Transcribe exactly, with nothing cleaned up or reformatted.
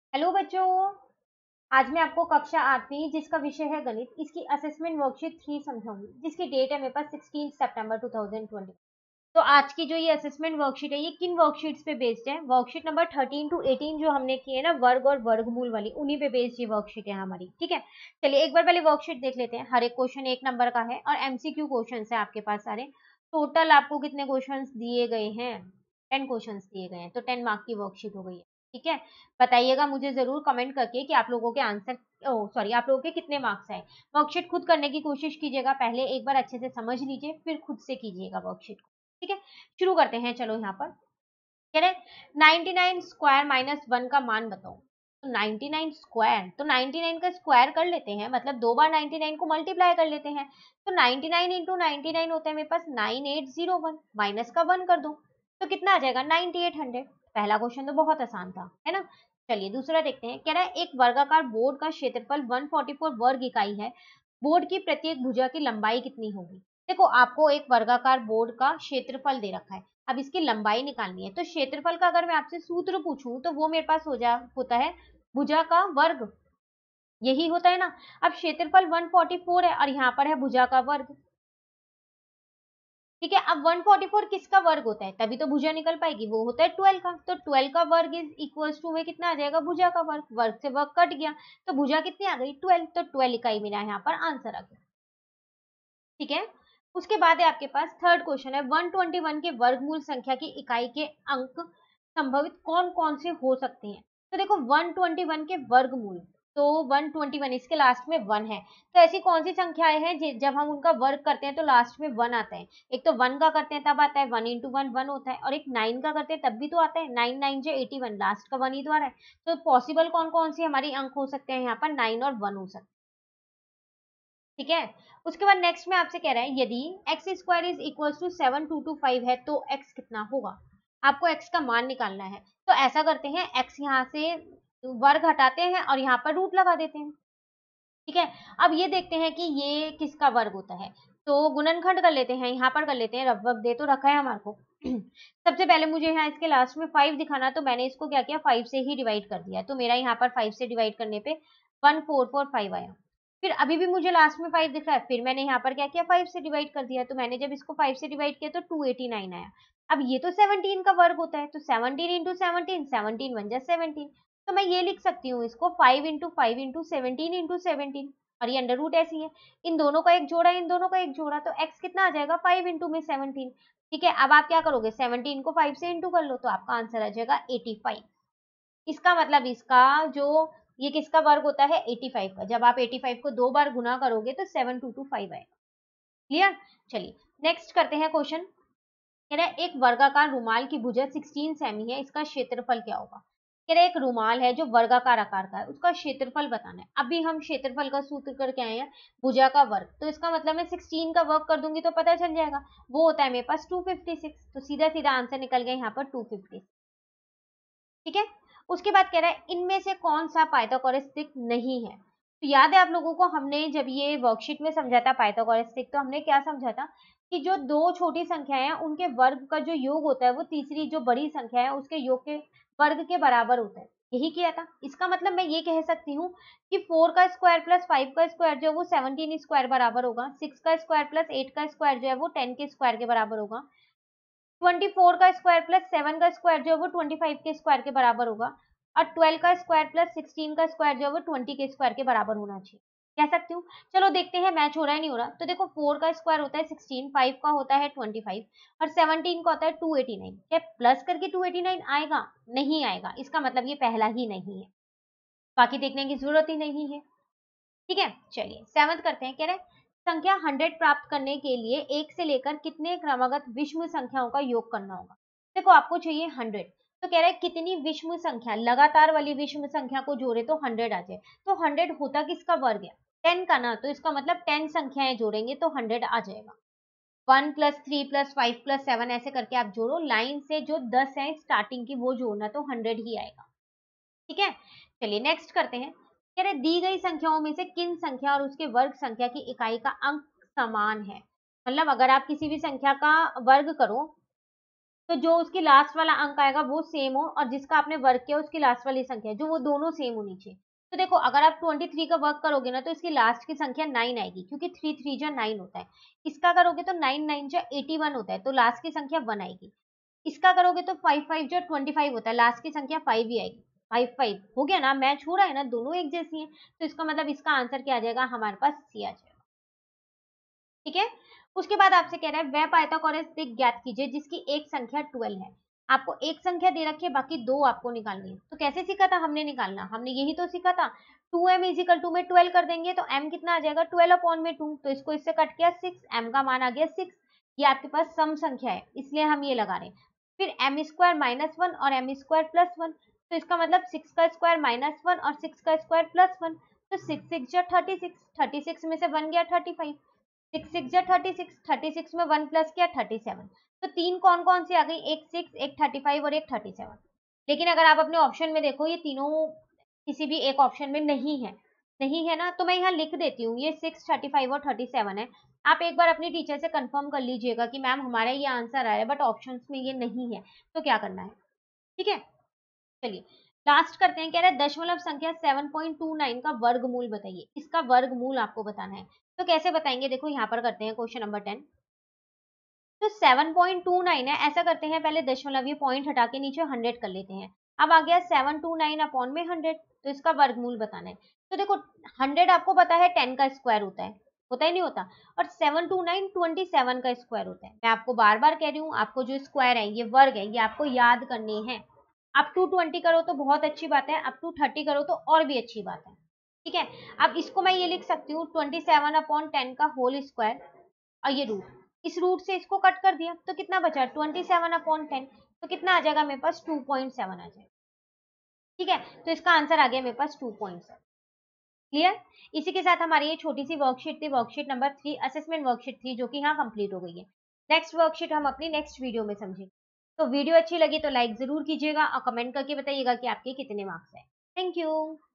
Hello बच्चों। आज मैं आपको कक्षा आठवीं जिसका विषय है गणित, इसकी असेसमेंट वर्कशीट थ्री समझाऊंगी, जिसकी डेट है मेरे पास सिक्सटीन सितंबर टू थाउजेंड ट्वेंटी। तो आज की जो ये असेसमेंट वर्कशीट है, ये किन वर्कशीट्स पे बेस्ड है? Worksheet number thirteen to eighteen जो हमने की है ना, वर्ग और वर्गमूल वाली, उन्हीं पे बेस्ड ये वर्कशीट है हमारी। ठीक है, चलिए एक बार पहले वर्कशीट देख लेते हैं। हर एक क्वेश्चन एक नंबर का है और एमसीक्यू क्वेश्चन है आपके पास सारे। टोटल आपको कितने क्वेश्चन दिए गए हैं? टेन क्वेश्चन दिए गए हैं, तो टेन मार्क की वर्कशीट हो गई है। ठीक है, बताइएगा मुझे जरूर कमेंट करके कि आप लोगों के आंसर, ओ सॉरी, आप लोगों के कितने मार्क्स आए। वर्कशीट खुद करने की कोशिश कीजिएगा, पहले एक बार अच्छे से समझ लीजिए, फिर खुद से कीजिएगा वर्कशीट को। ठीक है, शुरू करते हैं। चलो यहाँ पर कह रहे ninety nine square minus one का मान बताओ। तो नाइनटी नाइन स्क्वायर, तो नाइनटी नाइन का स्क्वायर कर लेते हैं, मतलब दो बार नाइनटी नाइन को मल्टीप्लाई कर लेते हैं। तो ninety nine into ninety nine होता है मेरे पास nine eight zero one, minus का वन कर दो तो कितना आ जाएगा नाइनटी एट हंड्रेड। पहला क्वेश्चन तो बहुत आसान था, है ना। चलिए दूसरा देखते हैं। कह रहा है एक वर्गाकार बोर्ड का क्षेत्रफल वन फोर्टी फोर वर्ग इकाई है, बोर्ड की प्रत्येक भुजा की लंबाई कितनी होगी? देखो, आपको एक वर्गाकार बोर्ड का क्षेत्रफल दे रखा है, अब इसकी लंबाई निकालनी है। तो क्षेत्रफल का अगर मैं आपसे सूत्र पूछूं तो वो मेरे पास हो जा होता है भुजा का वर्ग, यही होता है ना। अब क्षेत्रफल वन फोर्टी फोर है और यहाँ पर है भुजा का वर्ग। ठीक है, अब वन फोर्टी फोर किसका वर्ग होता है? तभी तो भुजा निकल पाएगी, वो होता है ट्वेल्व का। तो ट्वेल्व का वर्ग इज इक्वल्स टू में कितना आ जाएगा? भुजा का वर्ग। वर्ग से वर्ग कट गया तो भुजा कितनी आ गई? ट्वेल्व। तो ट्वेल्व इकाई मेरा यहाँ पर आंसर आ गया। ठीक है, उसके बाद है आपके पास थर्ड क्वेश्चन है, वन ट्वेंटी वन के वर्गमूल संख्या की इकाई के अंक संभवित कौन कौन से हो सकते हैं? तो देखो, वन ट्वेंटी वन के वर्गमूल, तो वन ट्वेंटी वन, इसके लास्ट में वन है। तो ऐसी कौन सी संख्याएं हैं जि- जब हम उनका वर्ग करते हैं तो लास्ट में वन आता है? एक तो वन का करते हैं तब आता है वन इंटू वन वन होता है, और एक नाइन का करते हैं तब भी तो आता है, नाइन नाइन जो एटी वन, लास्ट का वन ही तो आ रहा है। तो पॉसिबल कौन कौन सी हमारी अंक हो सकते हैं? यहाँ पर नाइन और वन हो सकते हैं। ठीक है, उसके बाद नेक्स्ट में आपसे कह रहा है यदि x square is equal to seven two two five है तो एक्स कितना होगा? आपको एक्स का मान निकालना है। तो ऐसा करते हैं, एक्स यहाँ से वर्ग हटाते हैं और यहाँ पर रूट लगा देते हैं। ठीक है, अब ये देखते हैं कि ये किसका वर्ग होता है। तो गुणनखंड कर लेते हैं, यहाँ पर कर लेते हैं, रफ वर्ग दे तो रखा है हमारे को। सबसे पहले मुझे यहाँ इसके लास्ट में फाइव दिखाना, तो मैंने इसको क्या किया, फाइव से ही डिवाइड कर दिया। तो मेरा यहाँ पर फाइव से डिवाइड करने पे वन फोर फोर फाइव आया। फिर अभी भी मुझे लास्ट में फाइव दिख रहा है, फिर मैंने यहाँ पर क्या किया, फाइव से डिवाइड कर दिया। तो मैंने जब इसको फाइव से डिवाइड किया तो टू एटी नाइन आया। अब ये तो सेवनटीन का वर्ग होता है, तो seventeen into seventeen, seventeen one जा सेवनटीन। तो मैं ये लिख सकती हूँ इसको, five into five into seventeen into seventeen, और ये अंडर रूट ऐसी है। इन दोनों का एक जोड़ा, इन दोनों का एक जोड़ा, तो x कितना आ जाएगा? फाइव इंटू में सेवनटीन। ठीक है, अब आप क्या करोगे, सेवनटीन को फाइव से इंटू कर लो, तो आपका आंसर आ जाएगा एटी फाइव। इसका मतलब इसका जो, ये किसका वर्ग होता है? एटी फाइव का। जब आप एटी फाइव को दो बार गुना करोगे तो सेवन टू टू फाइव आएगा। क्लियर? चलिए नेक्स्ट करते हैं क्वेश्चन। कह रहा है एक वर्गाकार रुमाल की भुजा सिक्सटीन सेमी है, इसका क्षेत्रफल क्या होगा? कह रहा है एक रुमाल है जो वर्गाकार आकार का है, उसका क्षेत्रफल बताना है। अभी हम क्षेत्रफल का सूत्र करके आए हैं, भुजा का वर्ग, तो इसका मतलब मैं सिक्सटीन का वर्ग कर दूंगी तो पता चल जाएगा, वो होता है मेरे पास टू फिफ्टी सिक्स। तो सीधा सीधा आंसर निकल गया यहाँ पर टू फिफ्टी। ठीक है, उसके बाद कह रहा है इनमें से कौन सा पाइथागोरस त्रिक नहीं है? तो याद है आप लोगों को, हमने जब ये वर्कशीट में समझा था पाइथागोरस त्रिक, तो हमने क्या समझा था कि जो दो छोटी संख्याएं हैं उनके वर्ग का जो योग होता है वो तीसरी जो बड़ी संख्या है उसके योग के वर्ग के बराबर होता है। यही किया था। इसका मतलब मैं ये कह सकती हूँ कि फोर का स्क्वायर प्लस फाइव का स्क्वायर जो है वो सेवनटीन स्क्वायर बराबर होगा, सिक्स का स्क्वायर प्लस एट का स्क्वायर जो है वो टेन के स्क्वायर के बराबर होगा, ट्वेंटी फोर का स्क्वायर प्लस सेवन का स्क्वायर जो है वो ट्वेंटी फाइव के स्क्वायर के बराबर होगा, और ट्वेल्व का स्क्वायर प्लस सिक्सटीन का स्क्वायर जो है वो ट्वेंटी के स्क्वायर के बराबर होना चाहिए। कह सकती हूँ। चलो देखते हैं मैच हो रहा है नहीं हो रहा। तो देखो, फोर का स्क्वायर होता है सिक्सटीन, फाइव का होता है ट्वेंटी फाइव, और सेवनटीन का होता है टू एटी नाइन। क्या प्लस करके टू एटी नाइन आएगा? नहीं आएगा, इसका मतलब ये पहला ही नहीं है, बाकी देखने की जरूरत ही नहीं है। ठीक है, चलिए सेवंथ करते हैं। कह रहे हैं संख्या हंड्रेड प्राप्त करने के लिए एक से लेकर कितने क्रमागत विषम संख्याओं का योग करना होगा? देखो, आपको चाहिए हंड्रेड, तो कह रहा है कितनी विषम संख्या, लगातार वाली विषम संख्या को जोड़े तो हंड्रेड आ जाए। तो हंड्रेड होता किसका वर्ग है? टेन का ना, तो इसका मतलब टेन संख्याएं जोड़ेंगे तो हंड्रेड आ जाएगा। One plus three plus five plus seven ऐसे करके आप जोड़ो, लाइन से जो दस है स्टार्टिंग की वो जोड़ना, तो हंड्रेड ही आएगा। ठीक है, चलिए नेक्स्ट करते हैं। कह रहे दी गई संख्याओं में से किन संख्या और उसके वर्ग संख्या की इकाई का अंक समान है? मतलब अगर आप किसी भी संख्या का वर्ग करो तो जो उसकी लास्ट वाला अंक आएगा वो सेम हो और जिसका आपने वर्क किया उसकी लास्ट वाली संख्या जो वो दोनों सेम होनी चाहिए। तो देखो अगर आप तेईस का वर्क करोगे ना तो इसकी लास्ट की संख्या नौ आएगी क्योंकि थ्री थ्री जा नौ होता है। इसका करोगे तो नाइन नाइन जा इक्यासी होता है तो लास्ट की संख्या वन आएगी। इसका करोगे तो फाइव फाइव जा पच्चीस होता है, लास्ट की संख्या फाइव ही आएगी। फाइव फाइव हो गया ना, मैच हो रहा है ना, दोनों एक जैसी हैं। तो इसका मतलब इसका आंसर क्या आ जाएगा, हमारे पास सी आ जाएगा। ठीक है, उसके बाद आपसे कह रहा है वह पाइथागोरस त्रिक ज्ञात कीजिए जिसकी एक संख्या ट्वेल्व है। आपको एक संख्या दे रखी है, बाकी दो आपको निकालनी है। तो कैसे सीखा था हमने निकालना, हमने यही तो सीखा था। टू एम इजिकल टू में ट्वेल्व कर देंगे तो m कितना आ जाएगा, ट्वेल्व अपॉन में टू, तो इसको इससे कट किया सिक्स, m का मान आ गया सिक्स। ये आपके पास सम संख्या है इसलिए हम ये लगा रहे हैं। फिर एम स्क्वायर माइनस वन और एम स्क्वायर प्लस वन, तो इसका मतलब सिक्स का स्क्वायर माइनस वन और सिक्स का स्क्वायर प्लस वन, तो सिक्स सिक्स जा थर्टी सिक्स, थर्टी सिक्स में से वन गया थर्टी फाइव, सिक्स सिक्स जा थर्टी सिक्स, थर्टी सिक्स में वन प्लस किया थर्टी सेवन। तो तीन कौन कौन सी आ गई, एक सिक्स, एक थर्टी फाइव और एक थर्टी सेवन। लेकिन अगर आप अपने ऑप्शन में देखो ये तीनों किसी भी एक ऑप्शन में नहीं है, नहीं है ना, तो मैं यहाँ लिख देती हूँ ये सिक्स, थर्टी फाइव और थर्टी सेवन है। आप एक बार अपनी टीचर से कंफर्म कर लीजिएगा कि मैम हमारा ये आंसर आ रहा है बट ऑप्शंस में ये नहीं है, तो क्या करना है। ठीक है, चलिए लास्ट करते हैं। कह रहे हैं दशमलव संख्या सेवन पॉइंट टू नाइन का वर्गमूल बताइए। इसका वर्गमूल आपको बताना है, तो कैसे बताएंगे, देखो यहाँ पर करते हैं क्वेश्चन नंबर टेन। तो सेवन पॉइंट टू नाइन है, ऐसा करते हैं पहले दशमलव ये पॉइंट हटा के नीचे हंड्रेड कर लेते हैं। अब आ गया सेवन टू नाइन अपॉन में हंड्रेड, तो इसका वर्गमूल बताना है। तो देखो हंड्रेड आपको पता है टेन का स्क्वायर होता है, होता ही नहीं होता, और seven two nine twenty seven का स्क्वायर होता है। मैं आपको बार बार कह रही हूँ, आपको जो स्क्वायर है ये वर्ग है ये आपको याद करने हैं। अप टू ट्वेंटी करो तो बहुत अच्छी बात है, अप टू थर्टी करो तो और भी अच्छी बात है। ठीक है, अब इसको मैं ये लिख सकती हूँ ट्वेंटी सेवन अपॉन टेन का होल स्क्वायर और ये रूट, इस रूट से इसको कट कर दिया तो कितना बचा, ट्वेंटी सेवन अपॉन टेन, तो कितना आ जाएगा मेरे पास, टू पॉइंट सेवन आ जाएगा। ठीक है, तो इसका आंसर आ गया मेरे पास टू पॉइंट सेवन। क्लियर। इसी के साथ हमारी ये छोटी सी वर्कशीट थी, worksheet number three, assessment worksheet थी, जो कि यहाँ कंप्लीट हो गई है। नेक्स्ट वर्कशीट हम अपनी नेक्स्ट वीडियो में समझेंगे। तो वीडियो अच्छी लगी तो लाइक जरूर कीजिएगा और कमेंट करके बताइएगा कि आपके कितने मार्क्स हैं। Thank you.